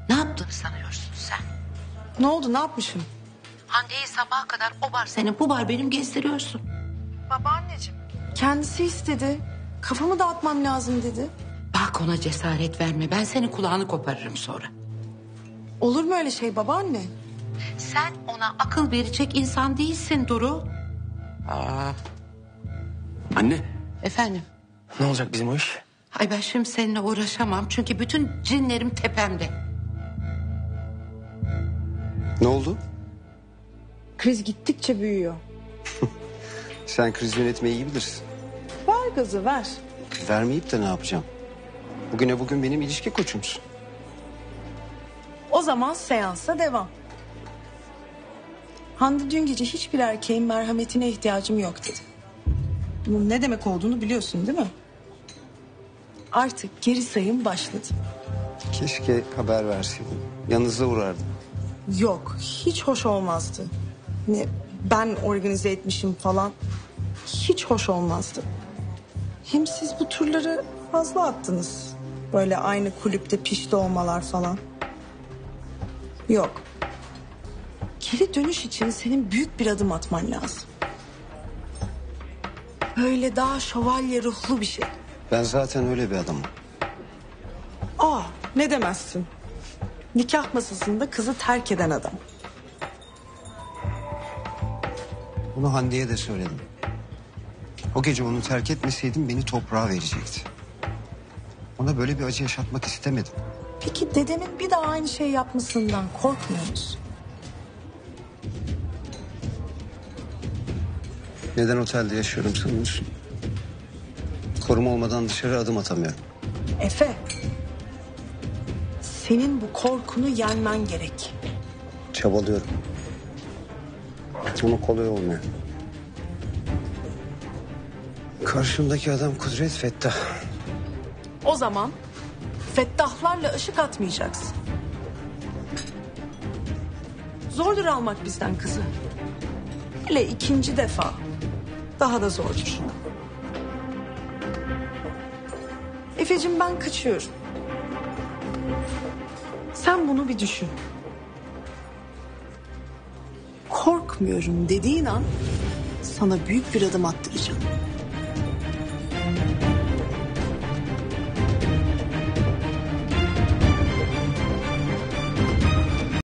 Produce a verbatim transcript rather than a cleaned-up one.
Ne yaptığını sanıyorsun sen? Ne oldu, ne yapmışım? Hande'yi sabaha kadar o bar senin, bu bar benim gezdiriyorsun. Babaanneciğim. Kendisi istedi. Kafamı dağıtmam lazım dedi. Bak ona cesaret verme. Ben senin kulağını koparırım sonra. Olur mu öyle şey babaanne? Sen ona akıl verecek insan değilsin Duru. Aa. Anne, Efendim? ne olacak bizim o iş? Ay ben şimdi seninle uğraşamam. Çünkü bütün cinlerim tepemde. Ne oldu? Kriz gittikçe büyüyor. Sen kriz yönetmeyi iyi bilirsin. Ver gazı ver. Vermeyip de ne yapacağım? Bugüne bugün benim ilişki koçumsun. O zaman seansa devam. Hande dün gece hiçbir erkeğin merhametine ihtiyacım yok dedi. Bunun ne demek olduğunu biliyorsun değil mi? Artık geri sayım başladı. Keşke haber verseydin. Yanınıza uğrardım. Yok, hiç hoş olmazdı. Ne, ben organize etmişim falan. Hiç hoş olmazdı. Hem siz bu turları fazla attınız. Böyle aynı kulüpte pişti olmalar falan. Yok. Geri dönüş için senin büyük bir adım atman lazım. Böyle daha şövalye ruhlu bir şey. Ben zaten öyle bir adamım. Aa, ne demezsin. Nikah masasında kızı terk eden adam. Bunu Hande'ye de söyledim. O gece onu terk etmeseydim beni toprağa verecekti. Ona böyle bir acı yaşatmak istemedim. Peki dedemin bir daha aynı şey yapmasından korkmuyor musun? Neden otelde yaşıyorum sanıyorsun? Koruma olmadan dışarı adım atamıyorum. Efe, senin bu korkunu yenmen gerek. Çabalıyorum. Ama kolay olmuyor. Karşımdaki adam Kudret Fettah. O zaman fettahlarla ışık atmayacaksın. Zordur almak bizden kızı. Hele ikinci defa daha da zordur. Efeciğim ben kaçıyorum. Sen bunu bir düşün. Korkmuyorum dediğin an sana büyük bir adım attıracağım.